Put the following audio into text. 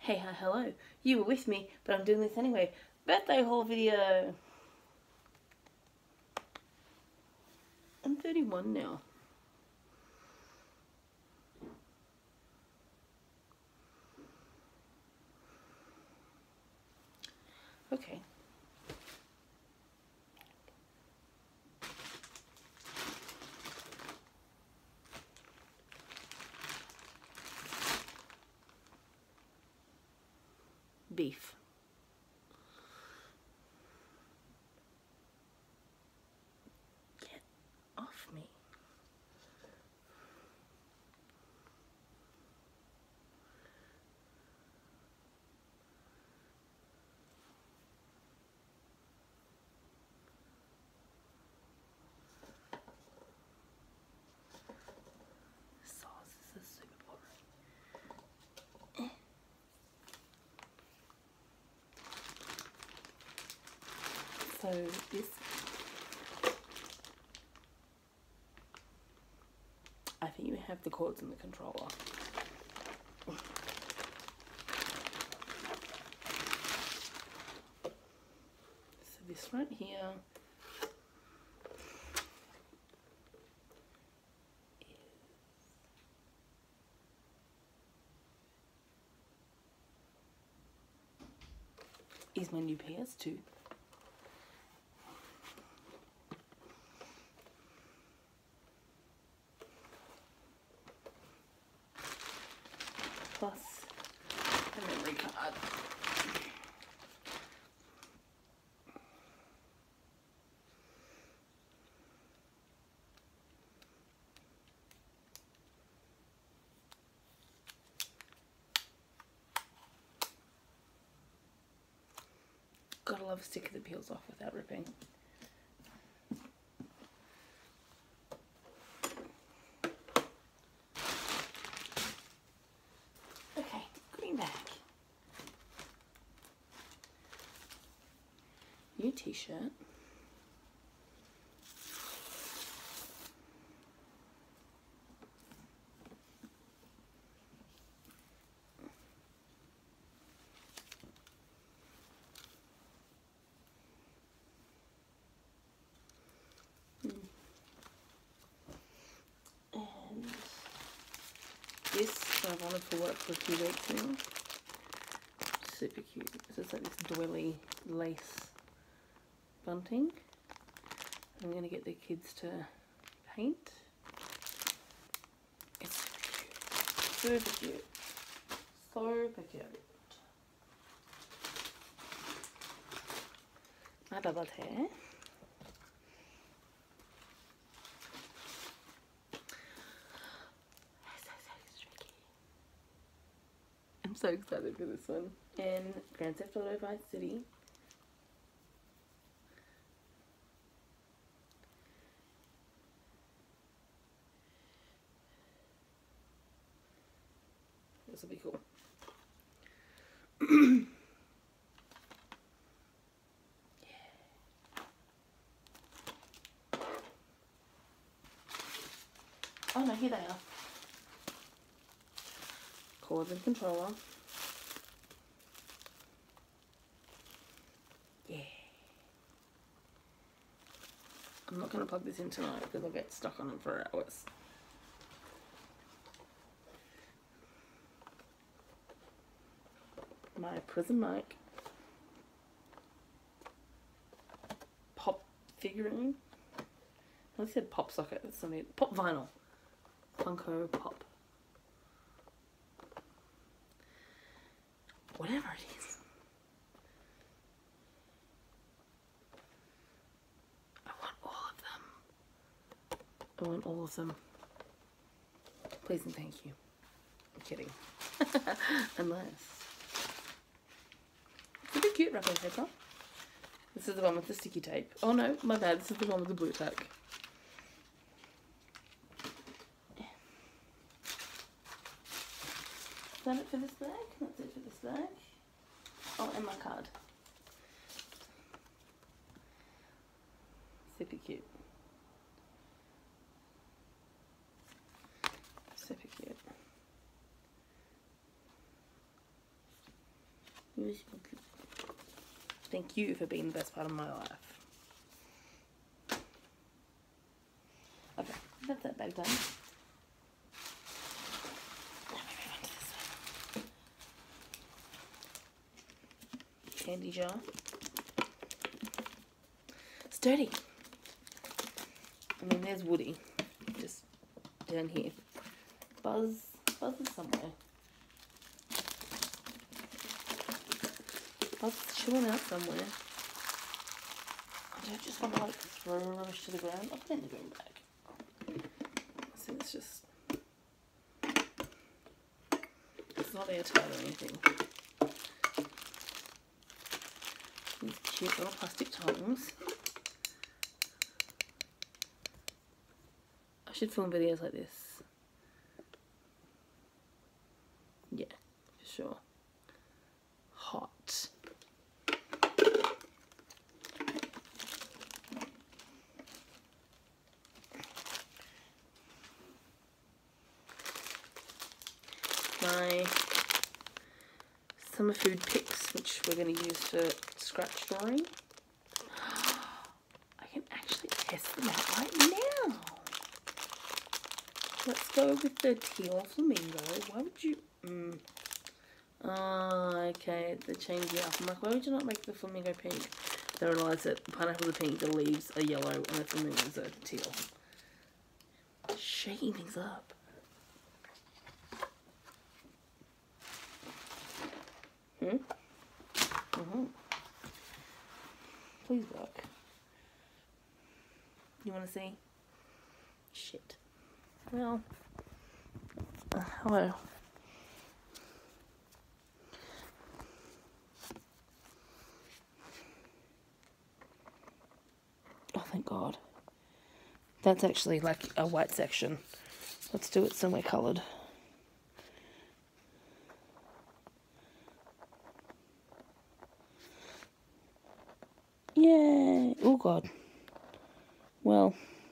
Hey, hi, hello. You were with me, but I'm doing this anyway. Birthday haul video. I'm 31 now. Okay. Beef. Get off me. Sauce, this is super boring. So this, I think you have the cords in the controller. So this right here is my new PS2. Plus a memory card. Gotta love a sticker that peels off without ripping. Okay, green bag. New t-shirt. And this I've wanted for work for a few weeks now. Super cute. So it's like this doily lace bunting. I'm going to get the kids to paint. It's super cute. Super cute. My bubbled hair. I'm so excited for this one. And Grand Theft Auto Vice City. This will be cool. Oh no, here they are. Cords and controller. Yeah. I'm not going to plug this in tonight because I'll get stuck on it for hours. My prism mic. Pop figurine. I said pop socket. That's something. Pop vinyl. Funko Pop. Whatever it is. I want all of them. I want all of them. Please and thank you. I'm kidding. Unless. It's a bit cute wrapping paper. This is the one with the sticky tape. Oh no, my bad. This is the one with the blue tack. Is that it for this bag? That's it for this bag. Oh, and my card. Super cute. Super cute. Thank you for being the best part of my life. Okay, that's that bag done. Now we move on to this one. Candy jar. It's dirty. And then there's Woody, just down here. Buzz is somewhere. Buzz is chilling out somewhere. I don't just want to like throw rubbish to the ground. I'll put it in the green bag. So it's just, it's not airtight or anything. These cute little plastic tongs. I should film videos like this. Yeah, for sure. Hot. My summer food picks, which we're going to use for scratch drawing. I can actually test them out right now. Let's go with the teal flamingo. Why would you... Oh, okay, they're changing it up. I'm like, why would you not make the flamingo pink? They realise that pineapples are pink, the leaves are yellow, and the flamingos are teal. Shaking things up. Please work. You want to see? Shit. Well, hello. Oh, thank God. That's actually like a white section. Let's do it somewhere coloured. Yay! Oh God. Well,